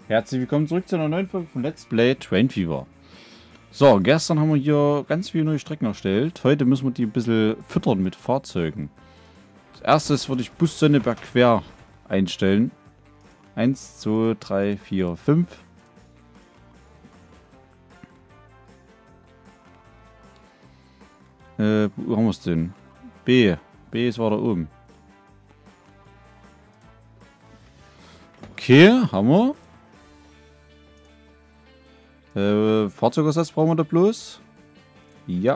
Herzlich willkommen zurück zu einer neuen Folge von Let's Play Train Fever. So, gestern haben wir hier ganz viele neue Strecken erstellt. Heute müssen wir die ein bisschen füttern mit Fahrzeugen. Als erstes würde ich Bus Sonneberg quer einstellen. 1, 2, 3, 4, 5. Wo haben wir es denn? B. B ist weiter oben. Okay, haben wir. Fahrzeugersatz brauchen wir da bloß. Ja.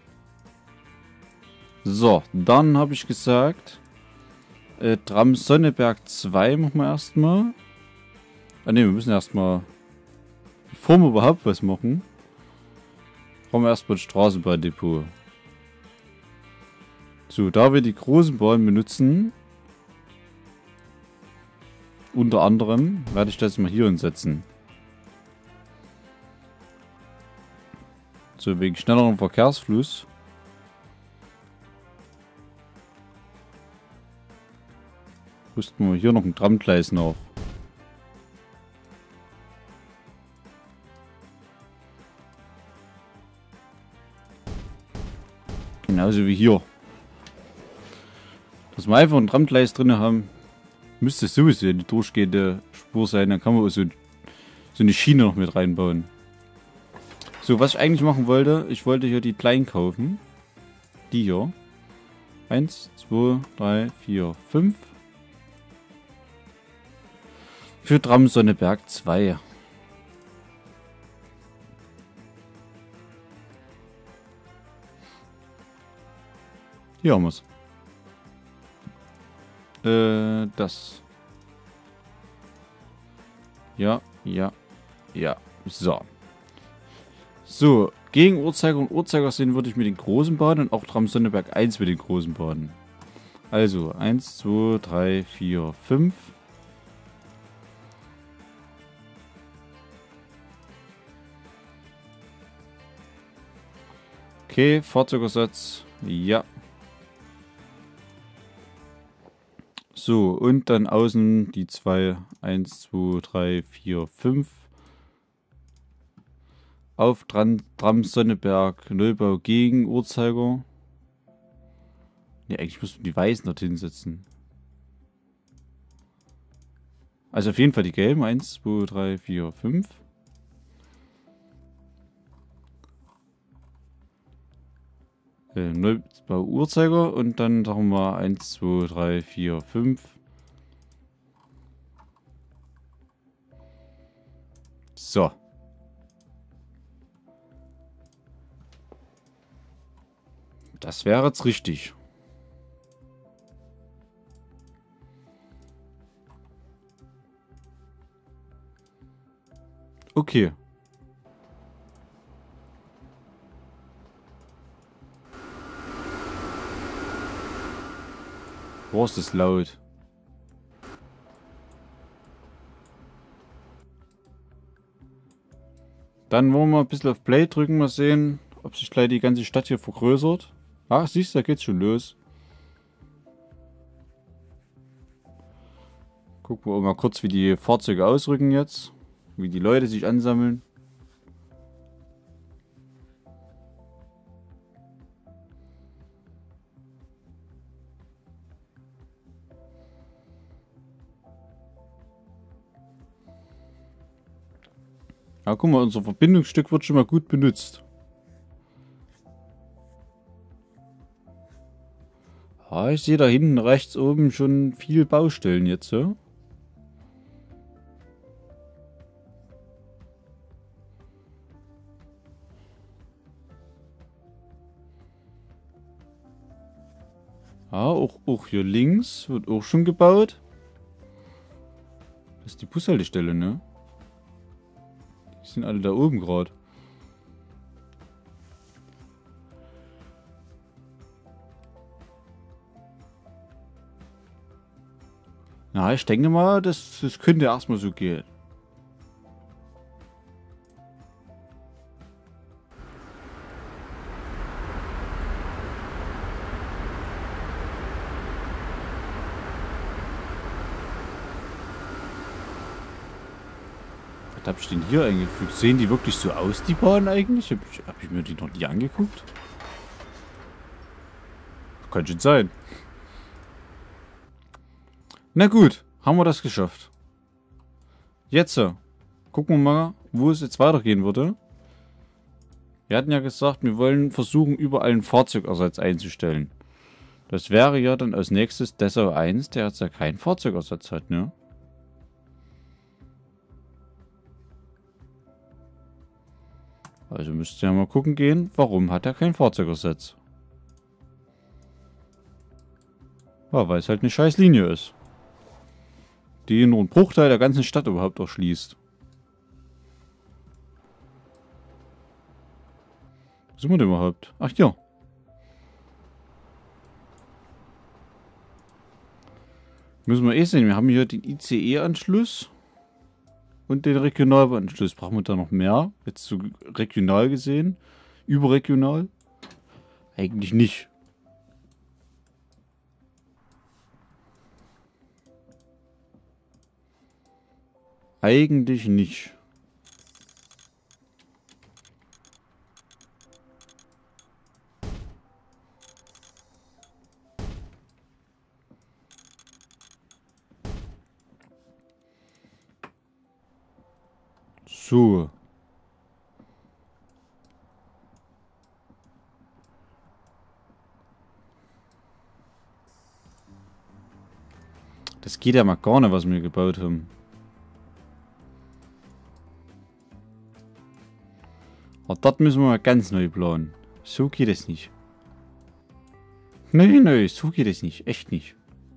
So, dann habe ich gesagt, Tram Sonneberg 2 machen wir erstmal. Ah ne, wir müssen erstmal, bevor wir überhaupt was machen, brauchen wir erstmal ein Straßenbahndepot. So, da wir die großen Bahnen benutzen, unter anderem, werde ich das mal hier hinsetzen. So, wegen schnellerem Verkehrsfluss. Rüsten wir hier noch ein Tramgleis nach. Genauso wie hier. Dass wir einfach ein Tramgleis drin haben, müsste sowieso eine durchgehende Spur sein. Dann kann man auch so eine Schiene noch mit reinbauen. So, was ich eigentlich machen wollte, ich wollte hier die kleinen kaufen. Die hier. 1, 2, 3, 4, 5. Für Tram Sonneberg 2. Hier haben wir es. Das. Ja, ja, ja. So. So, gegen Uhrzeiger und Uhrzeigersinn würde ich mit den großen Bahnen und auch Tram Sonneberg 1 mit den großen Bahnen. Also 1, 2, 3, 4, 5. Okay, Fahrzeugersatz. Ja. So, und dann außen die 2. 1, 2, 3, 4, 5. Auf Tram Sonneberg, Neubau gegen Uhrzeiger. Ne, eigentlich müssen wir die weißen dorthin setzen. Also auf jeden Fall die gelben. 1, 2, 3, 4, 5. Neubau Uhrzeiger und dann sagen wir 1, 2, 3, 4, 5. So. Das wäre jetzt richtig. Okay. Boah, ist das laut. Dann wollen wir ein bisschen auf Play drücken, mal sehen, ob sich gleich die ganze Stadt hier vergrößert. Ach, siehst du, da geht's schon los. Gucken wir mal kurz, wie die Fahrzeuge ausrücken jetzt. Wie die Leute sich ansammeln. Ja, guck mal, unser Verbindungsstück wird schon mal gut benutzt. Ah, ich sehe da hinten rechts oben schon viel Baustellen jetzt, so. Ja, auch hier links wird auch schon gebaut. Das ist die Bushaltestelle, ne? Die sind alle da oben gerade. Na, ich denke mal, das könnte erstmal so gehen. Was hab ich denn hier eingefügt? Sehen die wirklich so aus, die Bahnen eigentlich? Hab ich mir die noch nie angeguckt? Kann schon sein. Na gut, haben wir das geschafft. Jetzt gucken wir mal, wo es jetzt weitergehen würde. Wir hatten ja gesagt, wir wollen versuchen, überall einen Fahrzeugersatz einzustellen. Das wäre ja dann als nächstes Dessau 1, der jetzt ja keinen Fahrzeugersatz hat, ne? Also müsst ihr ja mal gucken gehen, warum hat er keinen Fahrzeugersatz? Ja, weil es halt eine scheiß Linie ist. Die nur einen Bruchteil der ganzen Stadt überhaupt erschließt. Wo sind wir denn überhaupt? Ach ja. Müssen wir eh sehen, wir haben hier den ICE-Anschluss und den Regionalbahnanschluss. Brauchen wir da noch mehr? Jetzt so regional gesehen? Überregional? Eigentlich nicht. Eigentlich nicht. So. Das geht ja mal gar nicht, was wir gebaut haben. Aber dort müssen wir mal ganz neu planen. So geht es nicht. Nö, so geht es nicht. Echt nicht.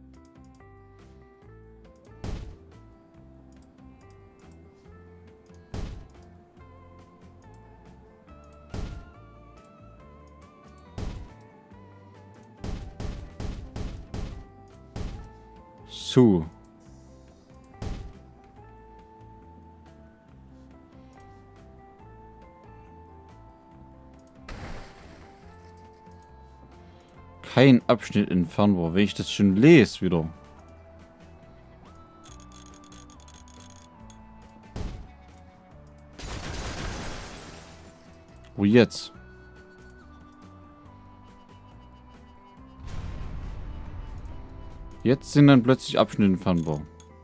So. Kein Abschnitt entfernbar. Wenn ich das schon lese wieder. Wo jetzt? Jetzt sind dann plötzlich Abschnitte entfernbar.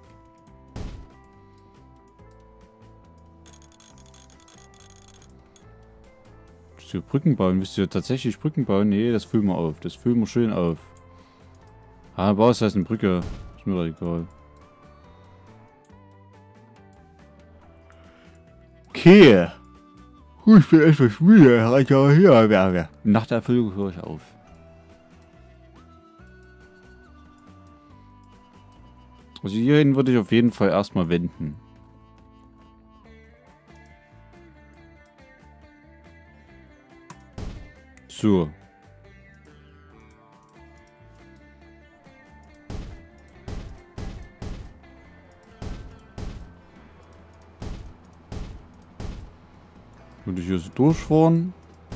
So, Brücken bauen. Willst du tatsächlich Brücken bauen? Nee, das füllen wir auf. Das füllen wir schön auf. Ah, baust heißt eine Brücke. Ist mir doch egal. Okay. Ich bin etwas müde. Nach der Erfüllung höre ich auf. Also hierhin würde ich auf jeden Fall erstmal wenden. So. Würde ich hier so durchfahren.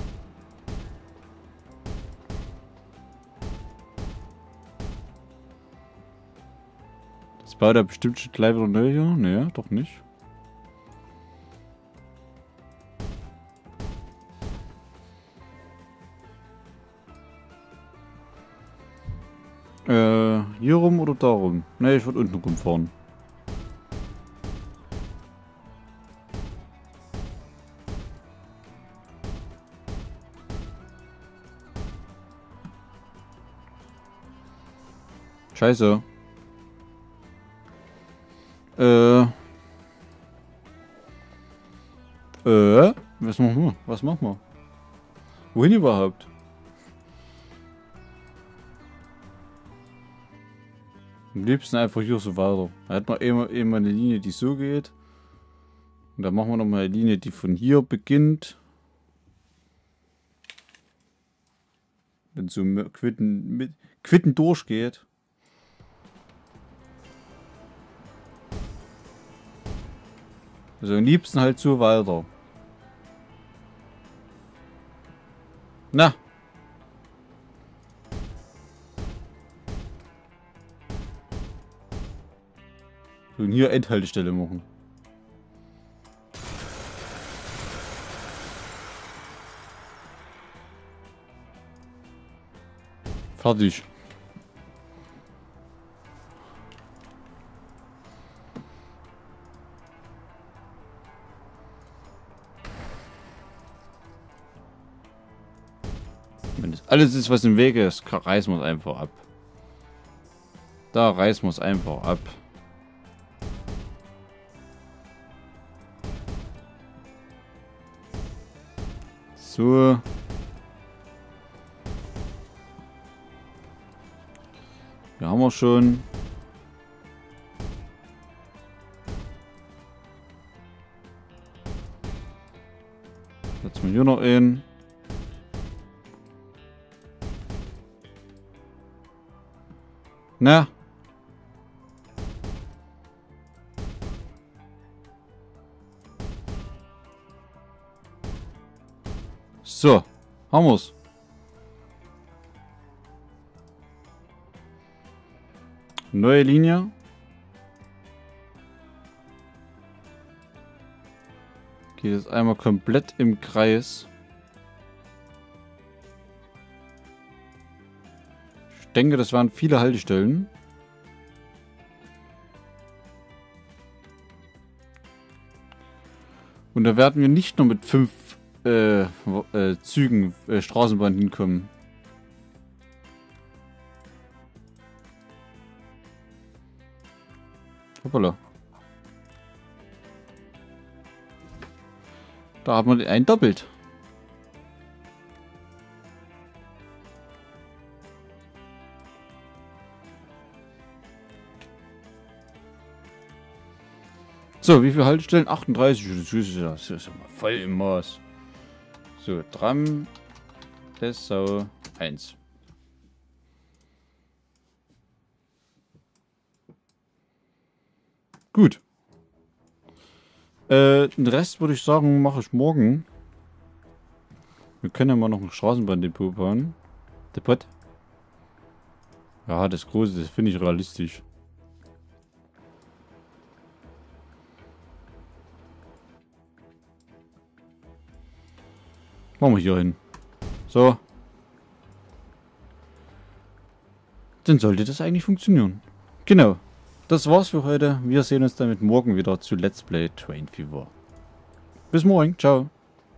Das baut er bestimmt schon gleich wieder neu hier. Nee, doch nicht. Hier rum oder da rum? Ne, ich würde unten rumfahren. Scheiße. Was machen wir? Was machen wir? Wohin überhaupt? Am liebsten einfach hier so weiter. Da hat man immer eine Linie, die so geht. Und dann machen wir nochmal eine Linie, die von hier beginnt. Wenn so Quitten durchgeht. Also am liebsten halt so weiter. Na. So, und hier Endhaltestelle machen. Fertig. Wenn das alles ist, was im Wege ist, reißen wir es einfach ab. Da reißen wir es einfach ab. So. Hier haben wir schon. Setzen wir hier noch ein. Na? So, haben wir's. Neue Linie. Geht jetzt einmal komplett im Kreis. Ich denke, das waren viele Haltestellen. Und da werden wir nicht nur mit 5 Zügen Straßenbahn hinkommen. Hoppala. Da haben wir einen doppelt. So, wie viele Haltestellen? 38. Das ist ja mal voll im Maß. So, Tram, Dessau 1. Gut. Den Rest würde ich sagen, mache ich morgen. Wir können ja mal noch ein Straßenbahndepot bauen. Depot. Ja, das große, das finde ich realistisch. Machen wir hier hin. So. Dann sollte das eigentlich funktionieren. Genau. Das war's für heute. Wir sehen uns damit morgen wieder zu Let's Play Train Fever. Bis morgen. Ciao.